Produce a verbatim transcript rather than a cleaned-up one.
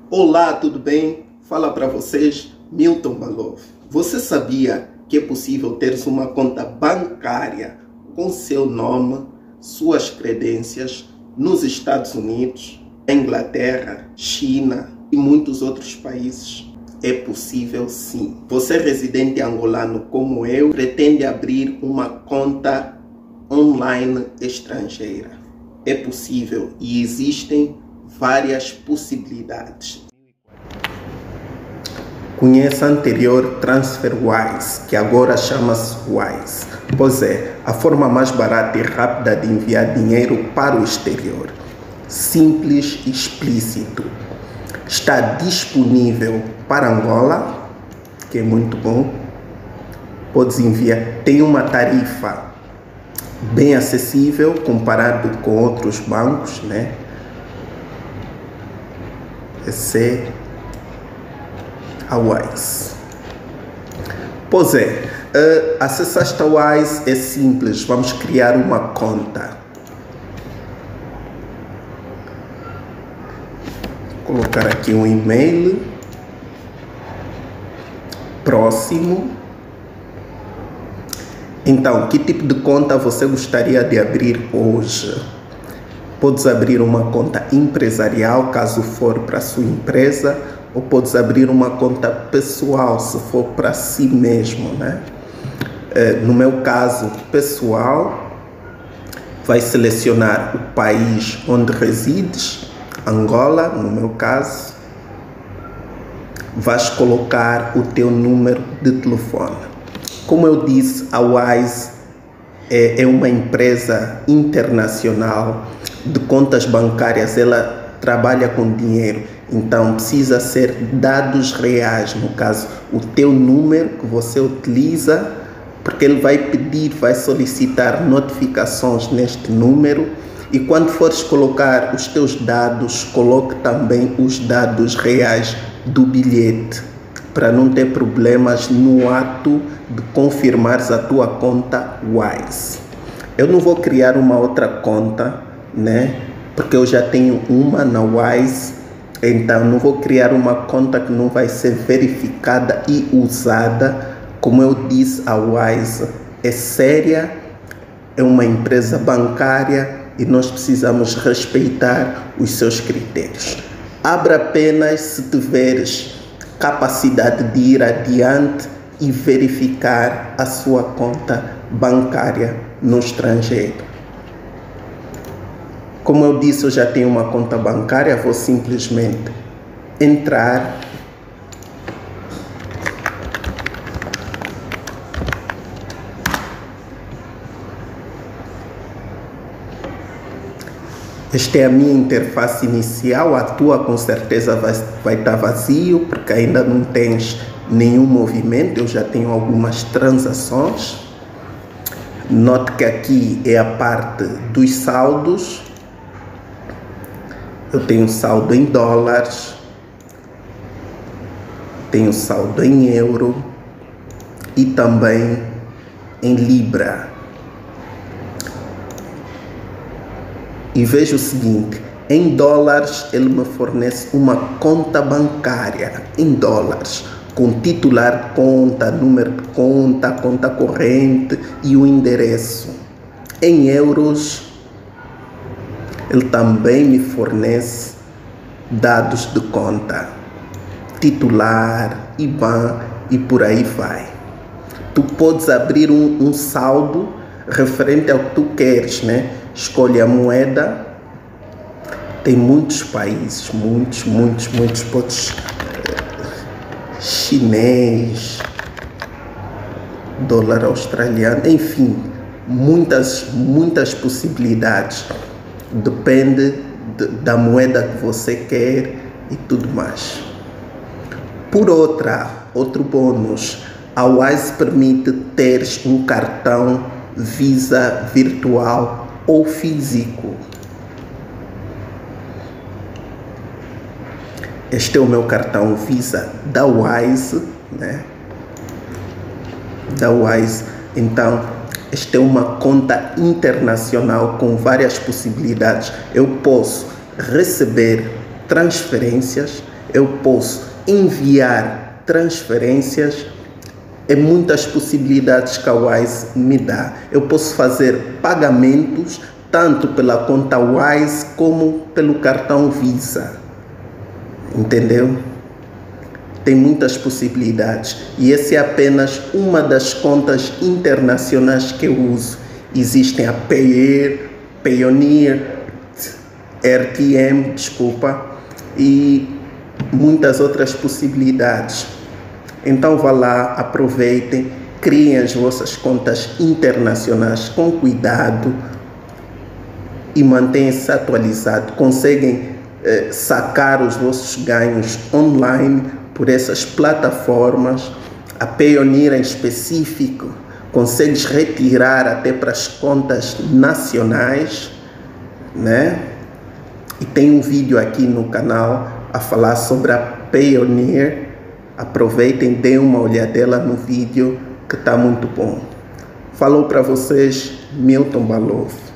Olá, tudo bem? Fala para vocês, Milton Malov. Você sabia que é possível ter uma conta bancária com seu nome, suas credências nos Estados Unidos, Inglaterra, China e muitos outros países? É possível sim. Você residente angolano como eu pretende abrir uma conta online estrangeira. É possível e existem várias possibilidades. Conheça a anterior TransferWise, que agora chama-se Wise. Pois é, a forma mais barata e rápida de enviar dinheiro para o exterior. Simples e explícito. Está disponível para Angola, que é muito bom. Podes enviar. Tem uma tarifa bem acessível comparado com outros bancos, né? Esse é a Wise. Pois é, uh, acessar esta Wise é simples. Vamos criar uma conta. Vou colocar aqui um e-mail. Próximo. Então, que tipo de conta você gostaria de abrir hoje? Podes abrir uma conta empresarial, caso for para a sua empresa, ou podes abrir uma conta pessoal, se for para si mesmo, né? No meu caso pessoal, vai selecionar o país onde resides, Angola, no meu caso. Vais colocar o teu número de telefone. Como eu disse, a Wise é uma empresa internacional de contas bancárias. Ela trabalha com dinheiro, então precisa ser dados reais, no caso o teu número que você utiliza, porque ele vai pedir, vai solicitar notificações neste número. E quando fores colocar os teus dados, coloque também os dados reais do bilhete, para não ter problemas no ato de confirmares a tua conta Wise. Eu não vou criar uma outra conta, né? Porque eu já tenho uma na Wise, então não vou criar uma conta que não vai ser verificada e usada. Como eu disse, a Wise é séria, é uma empresa bancária e nós precisamos respeitar os seus critérios. Abra apenas se tiveres capacidade de ir adiante e verificar a sua conta bancária no estrangeiro. Como eu disse, eu já tenho uma conta bancária, vou simplesmente entrar. Esta é a minha interface inicial. A tua com certeza vai, vai estar vazio, porque ainda não tens nenhum movimento. Eu já tenho algumas transações. Note que aqui é a parte dos saldos. Eu tenho saldo em dólares, tenho saldo em euro e também em libra. E veja o seguinte, em dólares ele me fornece uma conta bancária em dólares, com titular, conta, número de conta, conta corrente e o endereço. Em euros, ele também me fornece dados de conta, titular, I B A N e por aí vai. Tu podes abrir um, um saldo referente ao que tu queres, né? Escolhe a moeda. Tem muitos países, muitos, muitos, muitos. Podes chinês, dólar australiano, enfim, muitas, muitas possibilidades. Depende de, da moeda que você quer e tudo mais. Por outra, outro bônus, a Wise permite teres um cartão Visa virtual ou físico. Este é o meu cartão Visa da Wise, né? Da Wise. Então, esta é uma conta internacional com várias possibilidades. Eu posso receber transferências, eu posso enviar transferências. É muitas possibilidades que a Wise me dá. Eu posso fazer pagamentos tanto pela conta Wise como pelo cartão Visa. Entendeu? Tem muitas possibilidades. E essa é apenas uma das contas internacionais que eu uso. Existem a Payeer, Payoneer, R T M, desculpa, e muitas outras possibilidades. Então vá lá, aproveitem, criem as vossas contas internacionais com cuidado e mantenham-se atualizados. Conseguem eh, sacar os vossos ganhos online por essas plataformas. A Payoneer em específico, consegues retirar até para as contas nacionais, né? E tem um vídeo aqui no canal a falar sobre a Payoneer. Aproveitem, deem uma olhadela no vídeo que está muito bom. Falou para vocês, Milton Balof.